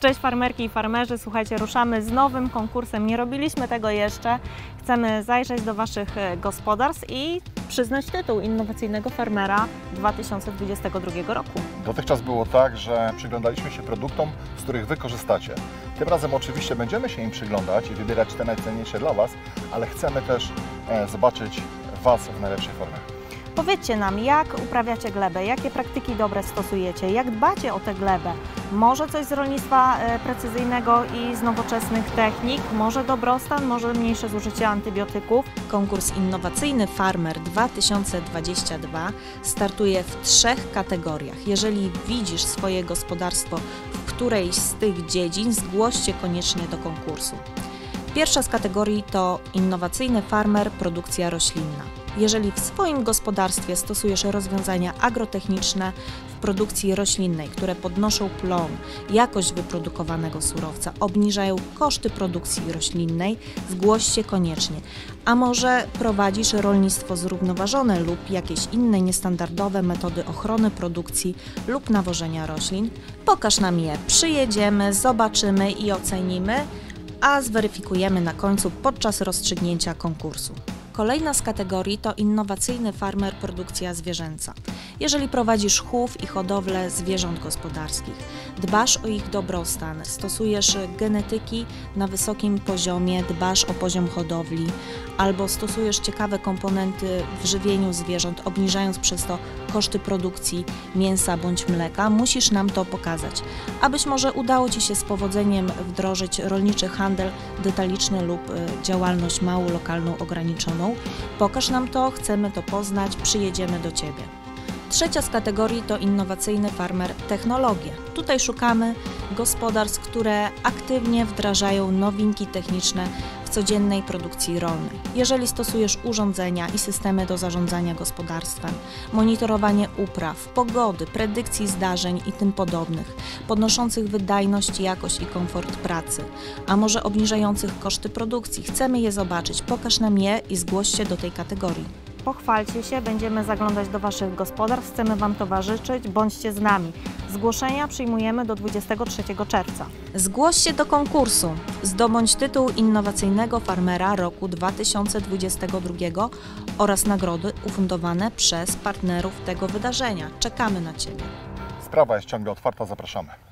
Cześć farmerki i farmerzy, słuchajcie, ruszamy z nowym konkursem. Nie robiliśmy tego jeszcze. Chcemy zajrzeć do Waszych gospodarstw i przyznać tytuł Innowacyjnego Farmera 2022 roku. Dotychczas było tak, że przyglądaliśmy się produktom, z których Wy korzystacie. Tym razem oczywiście będziemy się im przyglądać i wybierać te najcenniejsze dla Was, ale chcemy też zobaczyć Was w najlepszej formie. Powiedzcie nam, jak uprawiacie glebę, jakie praktyki dobre stosujecie, jak dbacie o tę glebę. Może coś z rolnictwa precyzyjnego i z nowoczesnych technik, może dobrostan, może mniejsze zużycie antybiotyków. Konkurs Innowacyjny Farmer 2022 startuje w 3 kategoriach. Jeżeli widzisz swoje gospodarstwo w którejś z tych dziedzin, zgłoście koniecznie do konkursu. Pierwsza z kategorii to Innowacyjny Farmer Produkcja Roślinna. Jeżeli w swoim gospodarstwie stosujesz rozwiązania agrotechniczne w produkcji roślinnej, które podnoszą plon, jakość wyprodukowanego surowca, obniżają koszty produkcji roślinnej, zgłoś się koniecznie. A może prowadzisz rolnictwo zrównoważone lub jakieś inne niestandardowe metody ochrony produkcji lub nawożenia roślin? Pokaż nam je, przyjedziemy, zobaczymy i ocenimy, a zweryfikujemy na końcu podczas rozstrzygnięcia konkursu. Kolejna z kategorii to Innowacyjny Farmer Produkcja Zwierzęca. Jeżeli prowadzisz chów i hodowlę zwierząt gospodarskich, dbasz o ich dobrostan, stosujesz genetyki na wysokim poziomie, dbasz o poziom hodowli, albo stosujesz ciekawe komponenty w żywieniu zwierząt, obniżając przez to koszty produkcji mięsa bądź mleka, musisz nam to pokazać. A być może udało Ci się z powodzeniem wdrożyć rolniczy handel detaliczny lub działalność małą, lokalną, ograniczoną. Pokaż nam to, chcemy to poznać, przyjedziemy do Ciebie. Trzecia z kategorii to Innowacyjny Farmer Technologie. Tutaj szukamy gospodarstw, które aktywnie wdrażają nowinki techniczne w codziennej produkcji rolnej. Jeżeli stosujesz urządzenia i systemy do zarządzania gospodarstwem, monitorowanie upraw, pogody, predykcji zdarzeń i tym podobnych, podnoszących wydajność, jakość i komfort pracy, a może obniżających koszty produkcji, chcemy je zobaczyć, pokaż nam je i zgłoś się do tej kategorii. Pochwalcie się, będziemy zaglądać do Waszych gospodarstw, chcemy Wam towarzyszyć, bądźcie z nami. Zgłoszenia przyjmujemy do 23 czerwca. Zgłoś się do konkursu, zdobądź tytuł Innowacyjnego Farmera roku 2022 oraz nagrody ufundowane przez partnerów tego wydarzenia. Czekamy na Ciebie. Sprawa jest ciągle otwarta, zapraszamy.